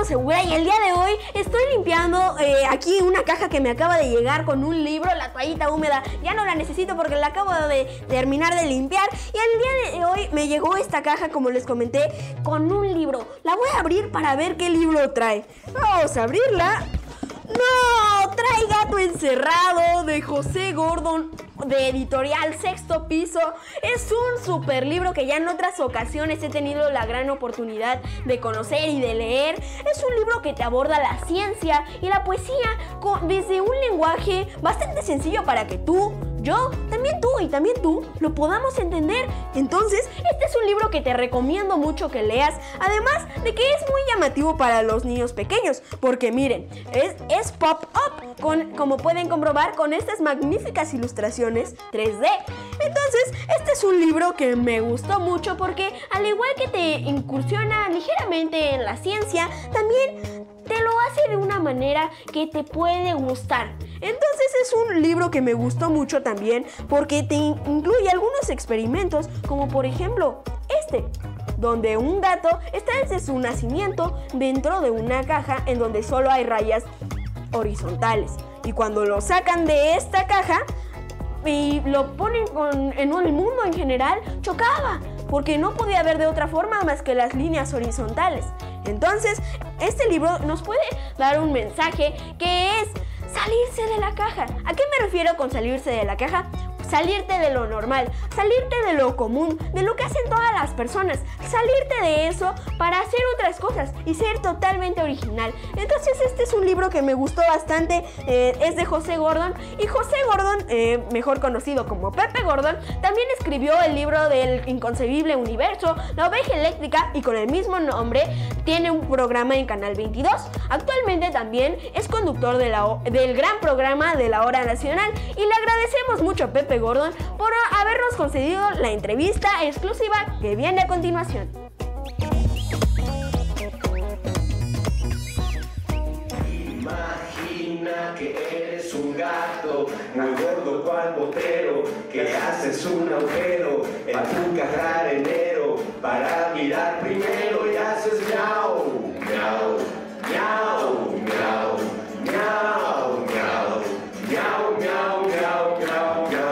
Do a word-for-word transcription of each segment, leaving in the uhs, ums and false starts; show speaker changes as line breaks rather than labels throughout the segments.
Segura y el día de hoy estoy limpiando eh, aquí una caja que me acaba de llegar con un libro, la toallita húmeda. Ya no la necesito porque la acabo de terminar de limpiar. Y el día de hoy me llegó esta caja, como les comenté, con un libro. La voy a abrir para ver qué libro trae. Vamos a abrirla. ¡No! Trae Gato Encerrado de José Gordon, de Editorial Sexto Piso. Es un super libro que ya en otras ocasiones he tenido la gran oportunidad de conocer y de leer. Es un libro que te aborda la ciencia y la poesía con, desde un lenguaje bastante sencillo para que tú, yo, también tú y también tú lo podamos entender. Entonces, este es un libro que te recomiendo mucho que leas, además de que es muy llamativo para los niños pequeños, porque miren, es, es pop-up, con, como pueden comprobar con estas magníficas ilustraciones tres D. Entonces, este es un libro que me gustó mucho porque al igual que te incursiona ligeramente en la ciencia, también te lo hace de una manera que te puede gustar. Entonces es un libro que me gustó mucho también porque te incluye algunos experimentos, como por ejemplo este, donde un gato está desde su nacimiento dentro de una caja en donde solo hay rayas horizontales. Y cuando lo sacan de esta caja y lo ponen con, en el mundo en general, chocaba, porque no podía ver de otra forma más que las líneas horizontales. Entonces, este libro nos puede dar un mensaje que es salirse de la caja. ¿A qué me refiero con salirse de la caja? Salirte de lo normal, salirte de lo común, de lo que hacen todas las personas, salirte de eso para hacer otras cosas y ser totalmente original. Entonces este es un libro que me gustó bastante, eh, es de José Gordon, y José Gordon, eh, mejor conocido como Pepe Gordon, también escribió el libro del inconcebible universo, La Oveja Eléctrica, y con el mismo nombre tiene un programa en Canal veintidós. Actualmente también es conductor de la, del gran programa de la Hora Nacional, y le agradecemos mucho a Pepe Gordon por habernos concedido la entrevista exclusiva que viene a continuación.
Imagina que eres un gato muy gordo cual botero, que haces un agujero en tu caja arenero para mirar primero y haces miau, miau, miau, miau, miau, miau, miau, miau, miau, miau, miau.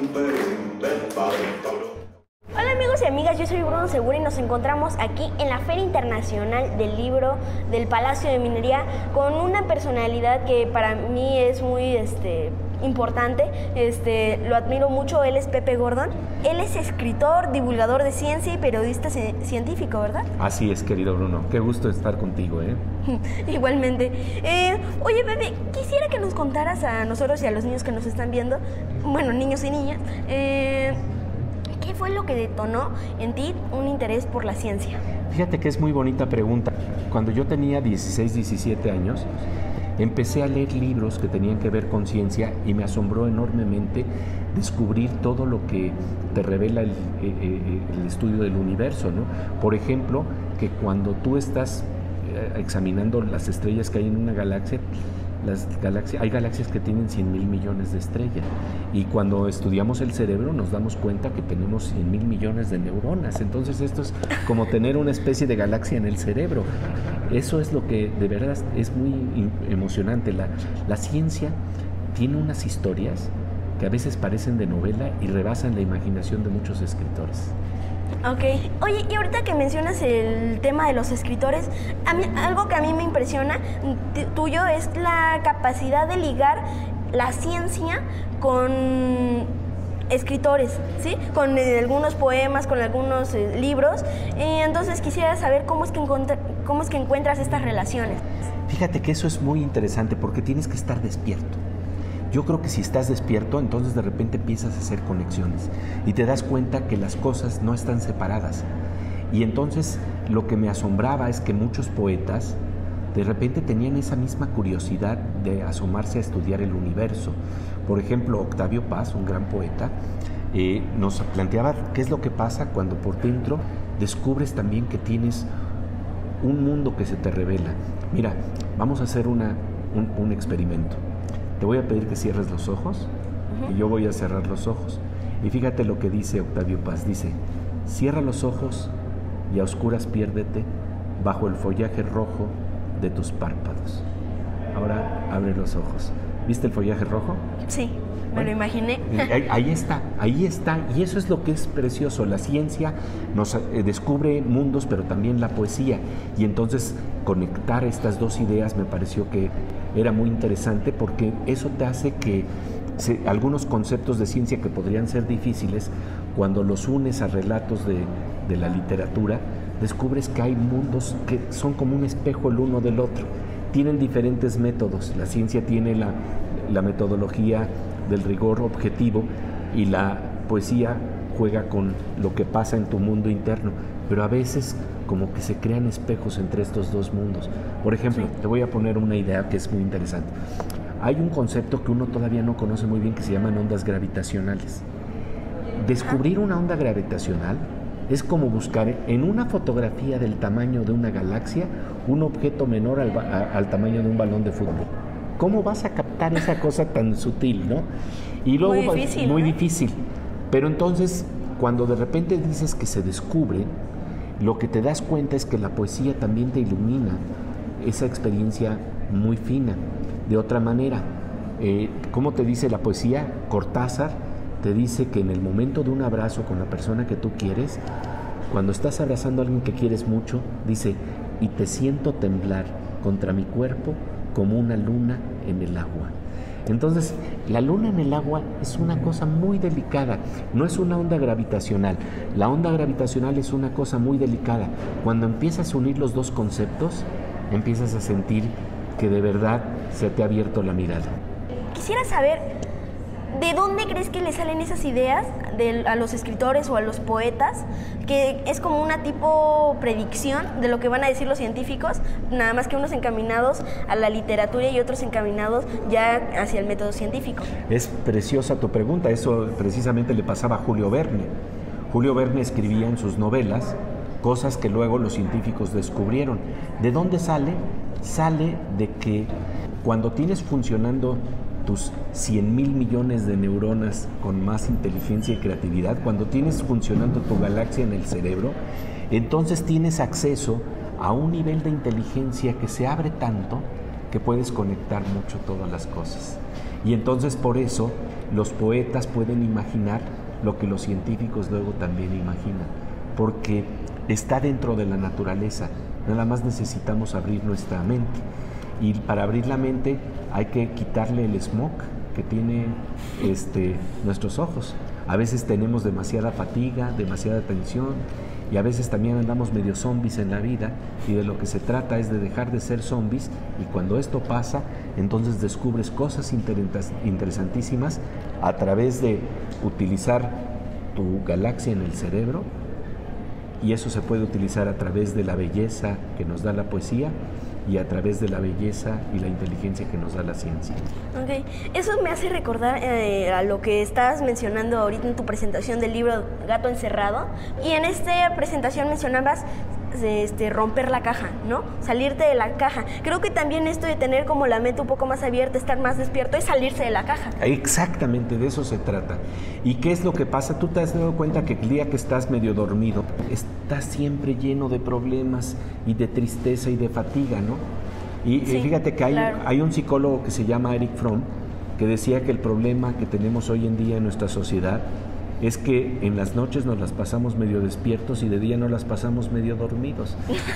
Hola amigos y amigas, yo soy Bruno Segura y nos encontramos aquí en la Feria Internacional del Libro del Palacio de Minería con una personalidad que para mí es muy este, importante, este, lo admiro mucho. Él es Pepe Gordon. Él es escritor, divulgador de ciencia y periodista científico, ¿verdad?
Así es, querido Bruno. Qué gusto estar contigo, ¿eh?
Igualmente. Eh, oye, Pepe, quisiera que nos contaras a nosotros y a los niños que nos están viendo, bueno, niños y niñas, eh, ¿qué fue lo que detonó en ti un interés por la ciencia?
Fíjate que es muy bonita pregunta. Cuando yo tenía dieciséis, diecisiete años, empecé a leer libros que tenían que ver con ciencia y me asombró enormemente descubrir todo lo que te revela el, el, el estudio del universo, ¿no? Por ejemplo, que cuando tú estás examinando las estrellas que hay en una galaxia, las galaxias, hay galaxias que tienen cien mil millones de estrellas, y cuando estudiamos el cerebro nos damos cuenta que tenemos cien mil millones de neuronas. Entonces esto es como tener una especie de galaxia en el cerebro. Eso es lo que de verdad es muy emocionante. La, la ciencia tiene unas historias que a veces parecen de novela y rebasan la imaginación de muchos escritores.
Ok. Oye, y ahorita que mencionas el tema de los escritores, a mí, algo que a mí me impresiona tuyo es la capacidad de ligar la ciencia con escritores, ¿sí? Con eh, algunos poemas, con algunos eh, libros. Eh, entonces quisiera saber cómo es que cómo es que encuentras estas relaciones.
Fíjate que eso es muy interesante porque tienes que estar despierto. Yo creo que si estás despierto, entonces de repente empiezas a hacer conexiones y te das cuenta que las cosas no están separadas. Y entonces lo que me asombraba es que muchos poetas de repente tenían esa misma curiosidad de asomarse a estudiar el universo. Por ejemplo, Octavio Paz, un gran poeta, eh, nos planteaba qué es lo que pasa cuando por dentro descubres también que tienes un mundo que se te revela. Mira, vamos a hacer una, un, un experimento. Te voy a pedir que cierres los ojos uh-huh. y yo voy a cerrar los ojos. Y fíjate lo que dice Octavio Paz. Dice, cierra los ojos y a oscuras piérdete bajo el follaje rojo de tus párpados. Ahora abre los ojos. ¿Viste el follaje rojo?
Sí, me
Bueno,
lo imaginé.
Ahí, ahí está, ahí está. Y eso es lo que es precioso. La ciencia nos eh, descubre mundos, pero también la poesía. Y entonces conectar estas dos ideas me pareció que era muy interesante, porque eso te hace que se, algunos conceptos de ciencia que podrían ser difíciles, cuando los unes a relatos de, de la literatura, descubres que hay mundos que son como un espejo el uno del otro. Tienen diferentes métodos. La ciencia tiene la, la metodología del rigor objetivo, y la poesía juega con lo que pasa en tu mundo interno, pero a veces como que se crean espejos entre estos dos mundos. Por ejemplo, sí. Te voy a poner una idea que es muy interesante. Hay un concepto que uno todavía no conoce muy bien, que se llaman ondas gravitacionales. Descubrir una onda gravitacional es como buscar en una fotografía del tamaño de una galaxia un objeto menor al, a, al tamaño de un balón de fútbol. ¿Cómo vas a captar esa cosa tan sutil, no? Y luego,
muy difícil.
Muy
¿no?
difícil. Pero entonces, cuando de repente dices que se descubre, lo que te das cuenta es que la poesía también te ilumina esa experiencia muy fina. De otra manera, eh, ¿cómo te dice la poesía? Cortázar te dice que en el momento de un abrazo con la persona que tú quieres, cuando estás abrazando a alguien que quieres mucho, dice, y te siento temblar contra mi cuerpo como una luna en el agua. Entonces, la luna en el agua es una cosa muy delicada, no es una onda gravitacional. La onda gravitacional es una cosa muy delicada. Cuando empiezas a unir los dos conceptos, empiezas a sentir que de verdad se te ha abierto la mirada.
Quisiera saber, ¿de dónde crees que le salen esas ideas de, a los escritores o a los poetas? Que es como una tipo predicción de lo que van a decir los científicos, nada más que unos encaminados a la literatura y otros encaminados ya hacia el método científico.
Es preciosa tu pregunta, eso precisamente le pasaba a Julio Verne. Julio Verne escribía en sus novelas cosas que luego los científicos descubrieron. ¿De dónde sale? Sale de que cuando tienes funcionando tus cien mil millones de neuronas con más inteligencia y creatividad, cuando tienes funcionando tu galaxia en el cerebro, entonces tienes acceso a un nivel de inteligencia que se abre tanto que puedes conectar mucho todas las cosas. Y entonces por eso los poetas pueden imaginar lo que los científicos luego también imaginan, porque está dentro de la naturaleza, nada más necesitamos abrir nuestra mente. Y para abrir la mente hay que quitarle el smog que tiene este, nuestros ojos. A veces tenemos demasiada fatiga, demasiada tensión, y a veces también andamos medio zombies en la vida, y de lo que se trata es de dejar de ser zombies, y cuando esto pasa, entonces descubres cosas interesantísimas a través de utilizar tu galaxia en el cerebro, y eso se puede utilizar a través de la belleza que nos da la poesía, y a través de la belleza y la inteligencia que nos da la ciencia.
Ok, eso me hace recordar eh, a lo que estabas mencionando ahorita en tu presentación del libro Gato Encerrado, y en esta presentación mencionabas este, romper la caja, ¿no? Salirte de la caja. Creo que también esto de tener como la mente un poco más abierta, estar más despierto, es salirse de la caja.
Exactamente, de eso se trata. ¿Y qué es lo que pasa? Tú te has dado cuenta que el día que estás medio dormido, estás siempre lleno de problemas y de tristeza y de fatiga, ¿no? Y sí, fíjate que hay, claro. hay un psicólogo que se llama Erich Fromm, que decía que el problema que tenemos hoy en día en nuestra sociedad es que en las noches nos las pasamos medio despiertos y de día nos las pasamos medio dormidos.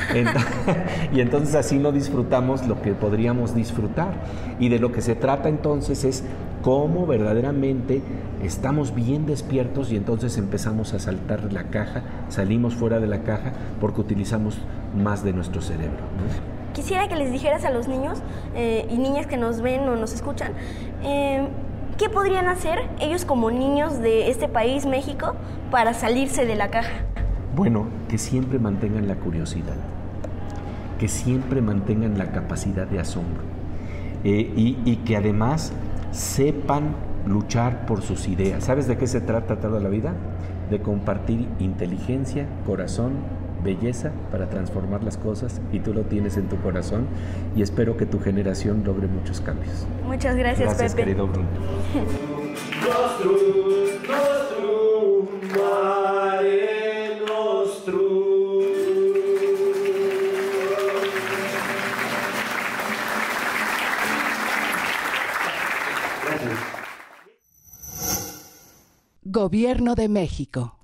Y entonces así no disfrutamos lo que podríamos disfrutar. Y de lo que se trata entonces es cómo verdaderamente estamos bien despiertos, y entonces empezamos a saltar la caja, salimos fuera de la caja porque utilizamos más de nuestro cerebro, ¿no?
Quisiera que les dijeras a los niños eh, y niñas que nos ven o nos escuchan, eh, ¿qué podrían hacer ellos como niños de este país, México, para salirse de la caja?
Bueno, que siempre mantengan la curiosidad, que siempre mantengan la capacidad de asombro, eh, y, y que además sepan luchar por sus ideas. ¿Sabes de qué se trata toda la vida? De compartir inteligencia, corazón, belleza para transformar las cosas, y tú lo tienes en tu corazón, y espero que tu generación logre muchos cambios.
Muchas gracias,
gracias
Pepe.
Querido Bruno.
Nostrum, nostrum, mare nostrum.
Gobierno de México.